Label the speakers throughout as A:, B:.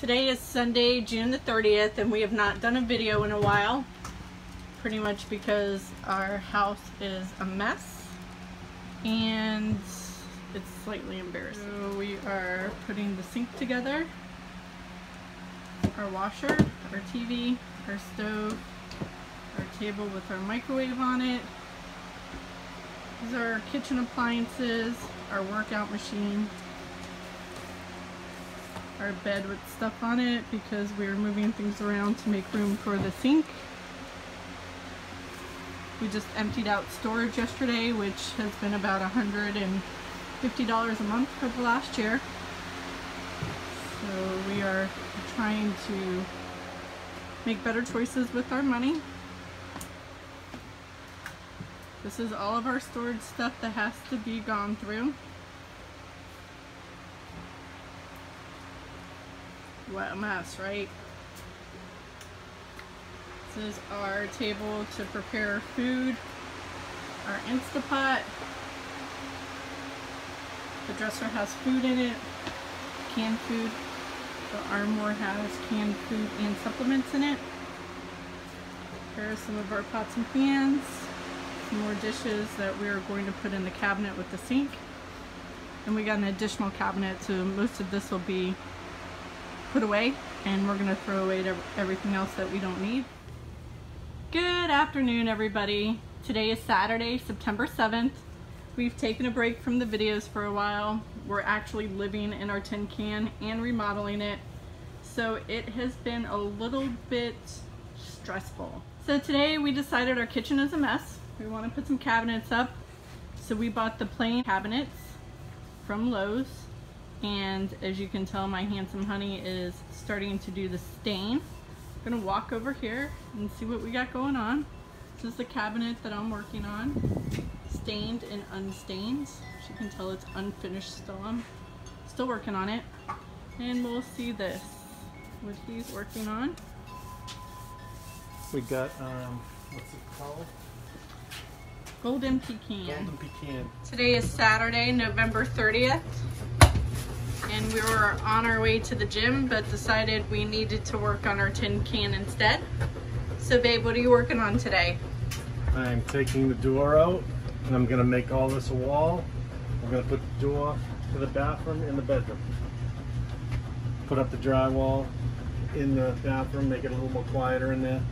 A: Today is Sunday, June the 30th, and we have not done a video in a while, pretty much because our house is a mess and it's slightly embarrassing. So we are putting the sink together, our washer, our TV, our stove, our table with our microwave on it. These are our kitchen appliances, our workout machine, our bed with stuff on it because we're moving things around to make room for the sink. We just emptied out storage yesterday, which has been about $150 a month for the last year. So we are trying to make better choices with our money. This is all of our storage stuff that has to be gone through. What a mess, right? This is our table to prepare food, our Instapot. The dresser has food in it, canned food. The armoire has canned food and supplements in it. Here are some of our pots and pans. Some more dishes that we're going to put in the cabinet with the sink. And we got an additional cabinet, so most of this will be put away, and we're gonna throw away everything else that we don't need. Good afternoon, everybody. Today is Saturday, September 7th. We've taken a break from the videos for a while. We're actually living in our tin can and remodeling it, so it has been a little bit stressful. So today we decided our kitchen is a mess. We want to put some cabinets up, so we bought the plain cabinets from Lowe's. And as you can tell, my handsome honey is starting to do the stain. I'm gonna walk over here and see what we got going on. This is the cabinet that I'm working on. Stained and unstained. As you can tell, it's unfinished still. I'm still working on it. And we'll see this, what he's working on.
B: We got, what's it called?
A: Golden Pecan.
B: Golden Pecan.
A: Today is Saturday, November 30th. And we were on our way to the gym, but decided we needed to work on our tin can instead. So babe, what are you working on today?
B: I'm taking the door out, and I'm gonna make all this a wall. I'm gonna put the door to the bathroom in the bedroom. Put up the drywall in the bathroom, make it a little more quieter in there.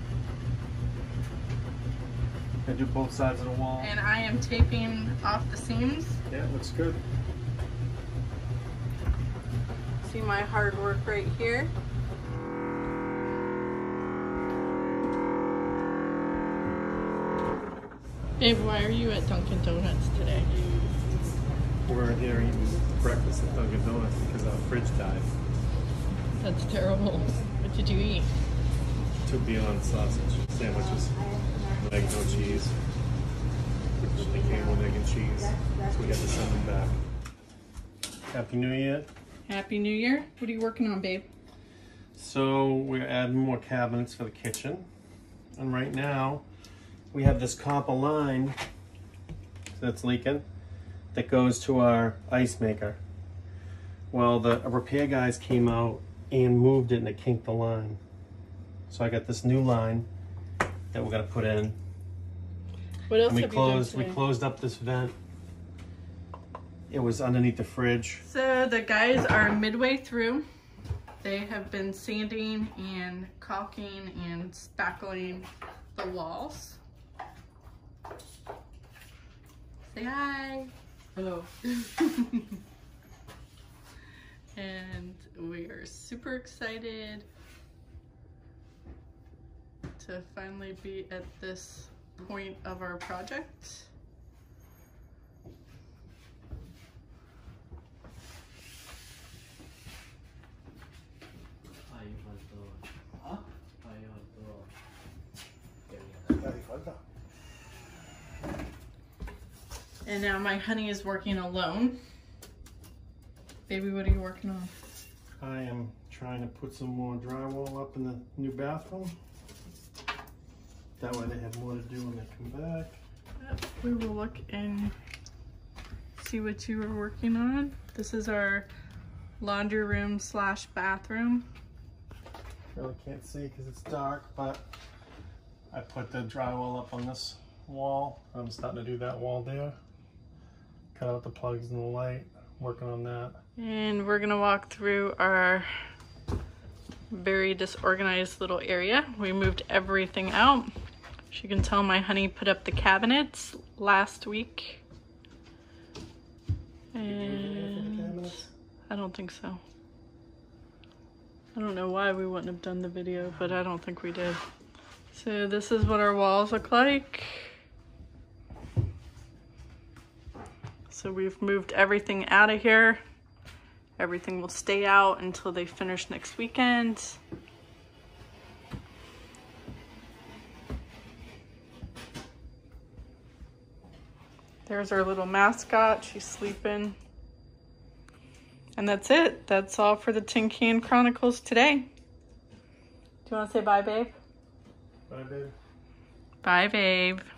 B: And do both sides of the wall.
A: And I am taping off the seams.
B: Yeah, looks good.
A: See my hard work right here. Babe, why are you at Dunkin' Donuts today?
B: We're here eating breakfast at Dunkin' Donuts because our fridge died.
A: That's terrible. What did you eat?
B: 2 Beyond sausage sandwiches, with egg, no cheese. They came with egg and cheese, so we had to send them back. Happy New Year.
A: Happy New Year. What are you working on, babe?
B: So we're adding more cabinets for the kitchen. And right now, we have this copper line that's leaking that goes to our ice maker. Well, the repair guys came out and moved it, and it kinked the line. So I got this new line that we're gonna put in.
A: What else
B: And
A: have you done today?
B: we closed up this vent. It was underneath the fridge.
A: So the guys are midway through. They have been sanding and caulking and spackling the walls. Say hi. Hello. And we are super excited to finally be at this point of our project. And now my honey is working alone. Baby, what are you working on?
B: I am trying to put some more drywall up in the new bathroom. That way they have more to do when they come back.
A: We will look and see what you were working on. This is our laundry room slash bathroom.
B: Really can't see because it's dark, but I put the drywall up on this wall. I'm starting to do that wall there. Cut out the plugs and the light, working on that.
A: And we're gonna walk through our very disorganized little area. We moved everything out. As you can tell, my honey put up the cabinets last week. And I don't think so. I don't know why we wouldn't have done the video, but I don't think we did. So this is what our walls look like. So we've moved everything out of here. Everything will stay out until they finish next weekend. There's our little mascot. She's sleeping. And that's it. That's all for the Tin Can Chronicles today. Do you want to say bye, babe?
B: Bye, babe.
A: Bye, babe.